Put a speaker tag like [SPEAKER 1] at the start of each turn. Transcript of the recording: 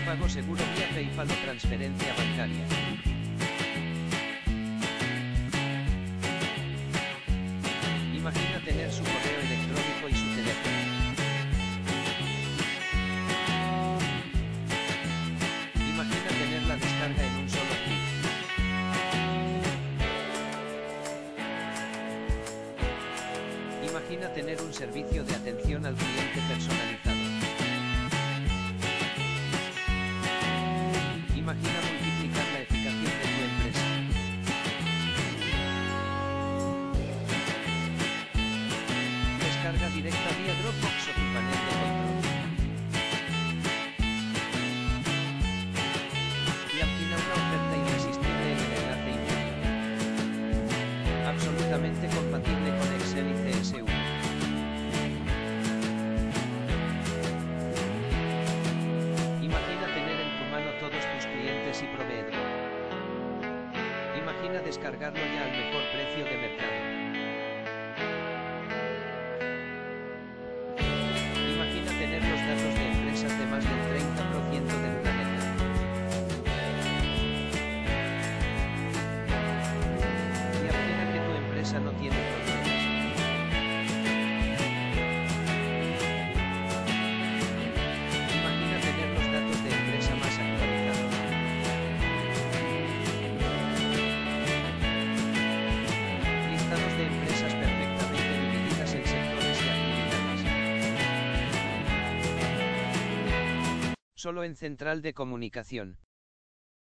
[SPEAKER 1] pago seguro vía PayPal o transferencia bancaria. Imagina tener su correo electrónico y su teléfono. Imagina tener la descarga en un solo clic. Imagina tener un servicio de atención al cliente personalizado. Imagina multiplicar la eficacia de tu empresa. Descarga directa vía Dropbox o tu panel de control. Imagina una oferta irresistible en el enlace inferior. Absolutamente compatible con Excel y CSV. Imagina tener en tu mano todos tus clientes y proveedores. Imagina descargarlo ya al mejor precio de mercado. Imagina tener los datos de empresas de más del 30% de una meta. Imagina que tu empresa no tiene problemas. Imagina tener los datos de empresa más actualizados. Listados de empresas perfectamente divididas en sectores y actividades. Solo en Central de Comunicación.